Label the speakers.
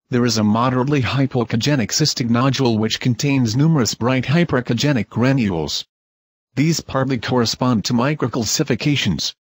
Speaker 1: there is a moderately hypoechogenic cystic nodule which contains numerous bright hyperechogenic granules. These partly correspond to microcalcifications,